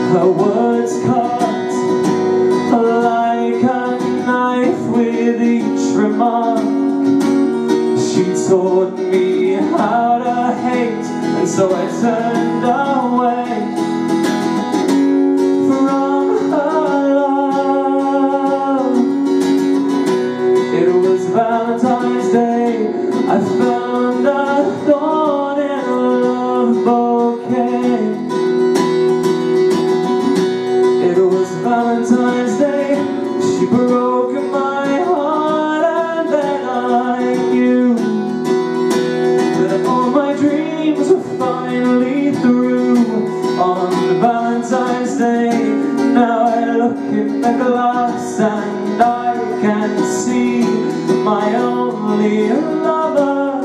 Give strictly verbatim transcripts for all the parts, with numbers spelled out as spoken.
Her words cut like a knife with each remark. She taught me how to hate, and so I turned away from her love. It was Valentine's Day. I found a thorn in a love bouquet. It was Valentine's Day. She broke my heart, and then I knew that all my dreams were finally through. On Valentine's Day, now I look in the glass and I can see my only lover,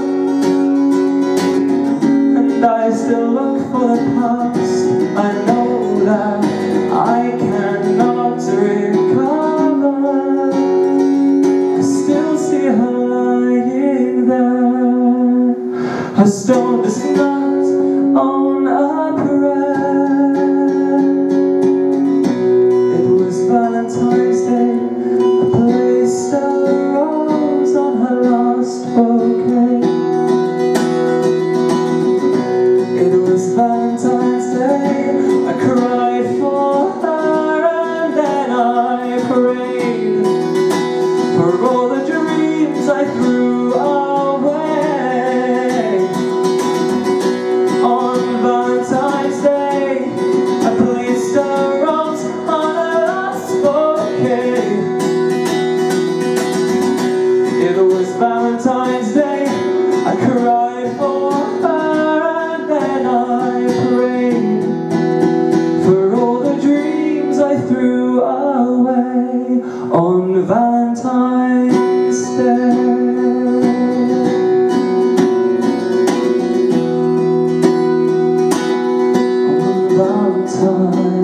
and I still look for the past. I know that I cannot recover. I still see her lying there. Her stone does not own a prayer. It was Valentine's Day. I placed a rose on her lost bouquet. It was Valentine's Day. I cried for her, and then I prayed for all the dreams I threw away. On Valentine's Day, I placed a rose on her lost bouquet. It was Valentine's Day. I cried for her, and then I prayed for all the dreams I threw away. On Valentine's Day. On Valentine's